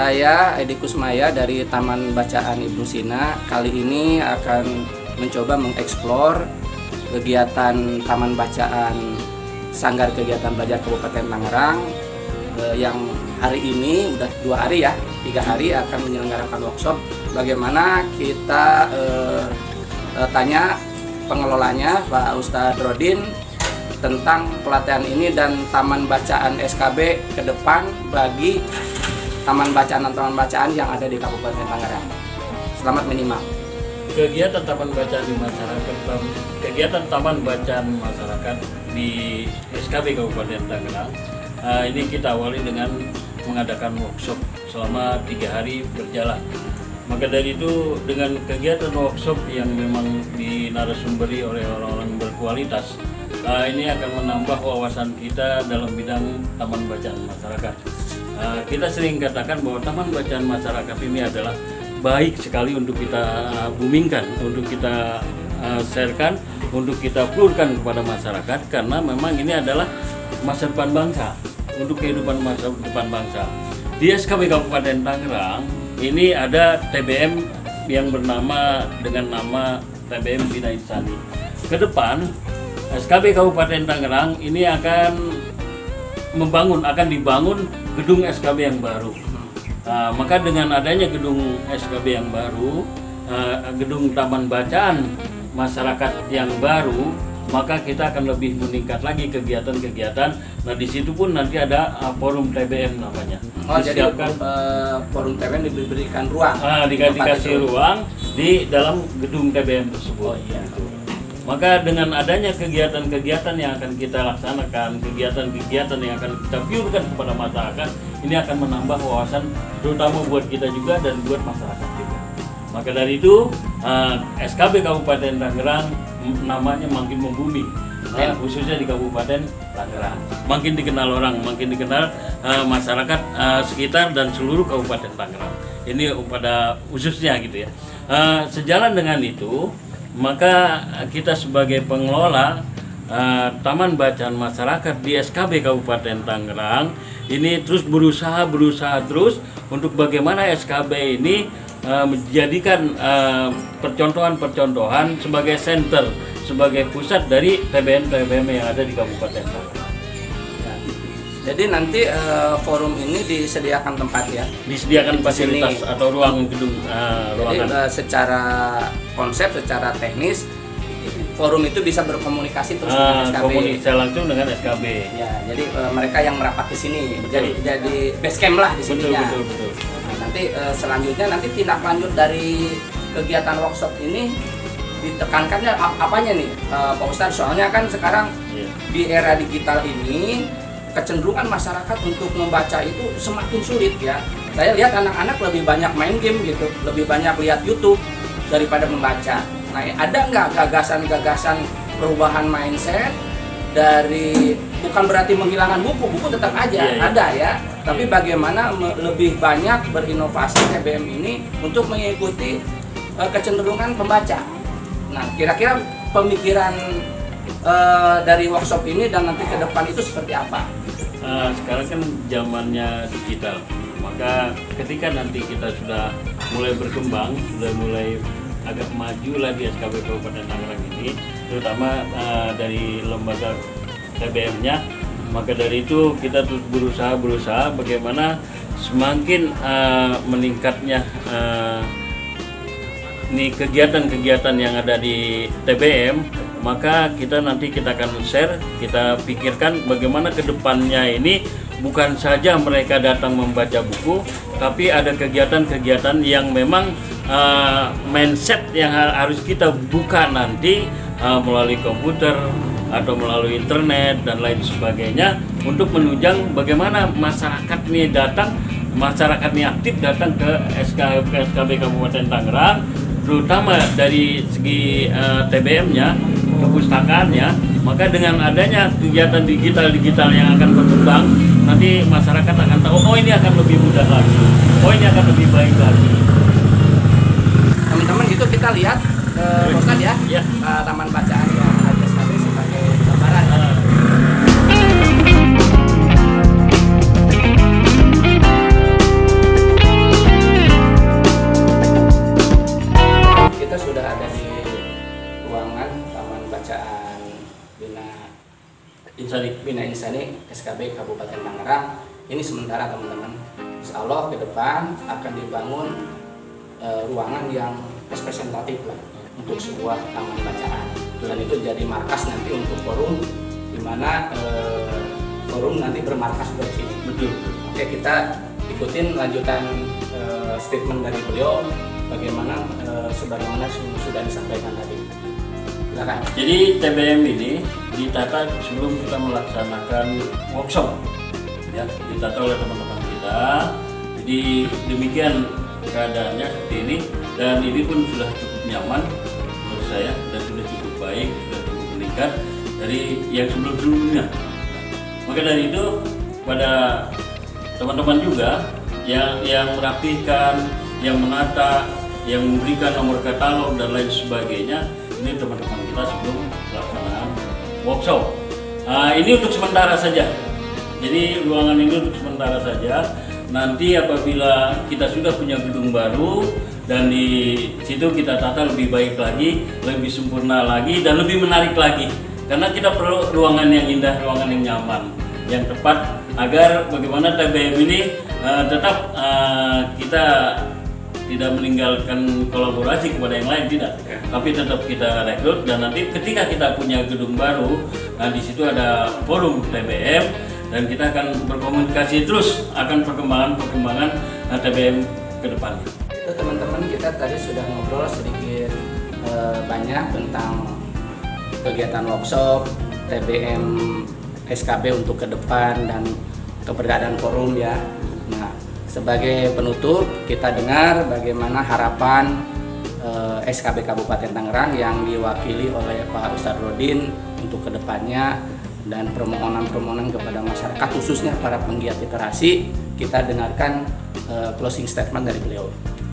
Saya Edi Kusmaya dari Taman Bacaan Ibnu Sina. Kali ini akan mencoba mengeksplor kegiatan Taman Bacaan Sanggar Kegiatan Belajar Kabupaten Tangerang yang hari ini udah 2 hari ya, 3 hari akan menyelenggarakan workshop. Bagaimana kita tanya pengelolanya Pak Ustadz Rodin tentang pelatihan ini dan Taman Bacaan SKB ke depan bagi taman bacaan yang ada di Kabupaten Tangerang. Selamat menyimak. Kegiatan Taman Bacaan di masyarakat, kegiatan Taman Bacaan masyarakat di SKB Kabupaten Tangerang. Ini kita awali dengan mengadakan workshop selama 3 hari berjalan. Maka dari itu dengan kegiatan workshop yang memang dinarasumberi oleh orang-orang berkualitas, ini akan menambah wawasan kita dalam bidang taman bacaan masyarakat. Kita sering katakan bahwa taman bacaan masyarakat ini adalah baik sekali untuk kita boomingkan, untuk kita sharekan, untuk kita plurkan kepada masyarakat, karena memang ini adalah masa depan bangsa, untuk kehidupan masa depan bangsa. Di SKB Kabupaten Tangerang ini ada TBM yang bernama dengan nama TBM Bina Insani. Ke depan SKB Kabupaten Tangerang ini akan dibangun gedung SKB yang baru. Maka dengan adanya gedung SKB yang baru, gedung Taman Bacaan Masyarakat yang baru, maka kita akan lebih meningkat lagi kegiatan-kegiatan. Nah, di situ pun nanti ada forum TBM namanya. Jadi forum TBM diberikan ruang. Dikasih ruang di dalam gedung TBM tersebut. Maka dengan adanya kegiatan-kegiatan yang akan kita laksanakan, kegiatan-kegiatan yang akan kita piurkan kepada masyarakat, ini akan menambah wawasan terutama buat kita juga dan buat masyarakat juga. Maka dari itu SKB Kabupaten Tangerang namanya makin membumi, khususnya di Kabupaten Tangerang. Makin dikenal orang, makin dikenal masyarakat sekitar dan seluruh Kabupaten Tangerang. Ini pada khususnya gitu ya. Sejalan dengan itu, maka kita sebagai pengelola Taman Bacaan Masyarakat di SKB Kabupaten Tangerang ini terus berusaha terus untuk bagaimana SKB ini menjadikan percontohan sebagai center, sebagai pusat dari TBM yang ada di Kabupaten Tangerang. Jadi nanti forum ini disediakan tempat ya? Disediakan fasilitas atau ruang gedung, ruangan. Jadi secara konsep, secara teknis, forum itu bisa berkomunikasi terus dengan SKB. Komunikasi langsung dengan SKB. Ya, jadi mereka yang merapat ke sini, jadi base camp lah di sini ya. Betul. Nah, nanti selanjutnya tindak lanjut dari kegiatan workshop ini ditekankannya apanya nih, Pak Ustadz? Soalnya kan sekarang di era digital ini kecenderungan masyarakat untuk membaca itu semakin sulit ya. Saya lihat anak-anak lebih banyak main game gitu, lebih banyak lihat YouTube daripada membaca. Nah, ada nggak gagasan-gagasan perubahan mindset dari, bukan berarti menghilangkan buku tetap aja ada ya, tapi bagaimana lebih banyak berinovasi TBM ini untuk mengikuti kecenderungan pembaca. Nah, kira-kira pemikiran dari workshop ini dan nanti ke depan itu seperti apa? Sekarang kan zamannya digital, maka ketika nanti kita sudah mulai berkembang, sudah mulai agak maju lah di SKB Kabupaten Tangerang ini, terutama dari lembaga TBM-nya, maka dari itu kita terus berusaha bagaimana semakin meningkatnya ini kegiatan-kegiatan yang ada di TBM. Maka kita akan share, kita pikirkan bagaimana ke depannya ini bukan saja mereka datang membaca buku, tapi ada kegiatan-kegiatan yang memang mindset yang harus kita buka nanti melalui komputer atau melalui internet dan lain sebagainya, untuk menunjang bagaimana masyarakat ini aktif datang ke SKB Kabupaten Tangerang, terutama dari segi TBM-nya, kepustakaannya. Maka dengan adanya kegiatan digital yang akan berkembang, nanti masyarakat akan tahu, oh ini akan lebih mudah lagi, oh ini akan lebih baik lagi. Teman-teman, itu kita lihat Ustadz ya, Taman Bacaan yang ada sebagai gambaran. Insani. Bina Insani SKB Kabupaten Tangerang. Ini sementara teman-teman. Insya Allah ke depan akan dibangun ruangan yang representatif lah untuk sebuah taman bacaan. Dan itu jadi markas nanti untuk forum, di mana forum nanti bermarkas di sini. Betul. Oke, kita ikutin lanjutan statement dari beliau bagaimana sebagaimana sudah disampaikan tadi. Silakan. Jadi TBM ini ditata sebelum kita melaksanakan workshop, ya, ditata oleh teman-teman kita. Jadi demikian keadaannya seperti ini, dan ini pun sudah cukup nyaman menurut saya, dan sudah cukup baik, sudah cukup meningkat dari yang sebelum-sebelumnya. Maka dari itu pada teman-teman juga yang merapihkan, yang menata, yang memberikan nomor katalog dan lain sebagainya, ini teman-teman kita sebelum pelaksanaan workshop. Ini untuk sementara saja. Jadi ruangan ini untuk sementara saja. Nanti apabila kita sudah punya gedung baru dan di situ kita tata lebih baik lagi, lebih sempurna lagi, dan lebih menarik lagi. Karena kita perlu ruangan yang indah, ruangan yang nyaman, yang tepat, agar bagaimana TBM ini tetap kita tidak meninggalkan kolaborasi kepada yang lain, tidak, tapi tetap kita rekrut. Dan nanti ketika kita punya gedung baru, di situ ada forum TBM, dan kita akan berkomunikasi terus akan perkembangan TBM ke depannya. Itu teman-teman, kita tadi sudah ngobrol sedikit banyak tentang kegiatan workshop TBM SKB untuk ke depan dan keberadaan forum, ya. Nah, sebagai penutup kita dengar bagaimana harapan SKB Kabupaten Tangerang yang diwakili oleh Pak Ustadz Rodin untuk kedepannya, dan permohonan-permohonan kepada masyarakat khususnya para penggiat literasi. Kita dengarkan closing statement dari beliau.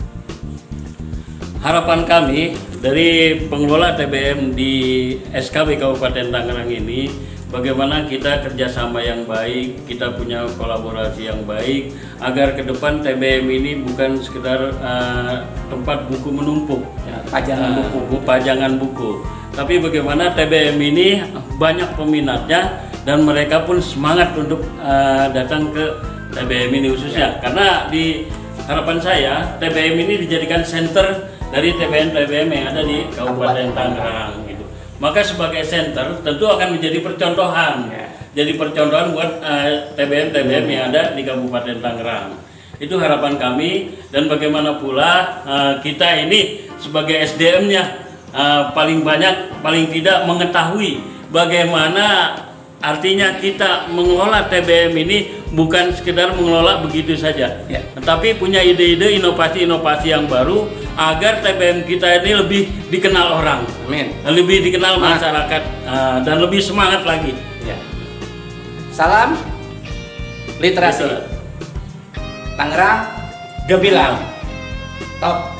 Harapan kami dari pengelola TBM di SKB Kabupaten Tangerang ini, bagaimana kita kerjasama yang baik, kita punya kolaborasi yang baik, agar ke depan TBM ini bukan sekedar tempat buku menumpuk, ya, pajangan buku, tapi bagaimana TBM ini banyak peminatnya dan mereka pun semangat untuk datang ke TBM ini khususnya, karena di harapan saya TBM ini dijadikan center dari TBM yang ada di Kabupaten Tangerang gitu. Maka sebagai center tentu akan menjadi percontohan, jadi percontohan buat TBM yang ada di Kabupaten Tangerang. Itu harapan kami, dan bagaimana pula kita ini sebagai SDM-nya paling banyak, paling tidak mengetahui bagaimana artinya kita mengelola TBM ini, bukan sekedar mengelola begitu saja, tetapi punya ide-ide, inovasi-inovasi yang baru agar TBM kita ini lebih dikenal orang, lebih dikenal masyarakat, dan lebih semangat lagi. Salam literasi Tangerang Gebilang. Top.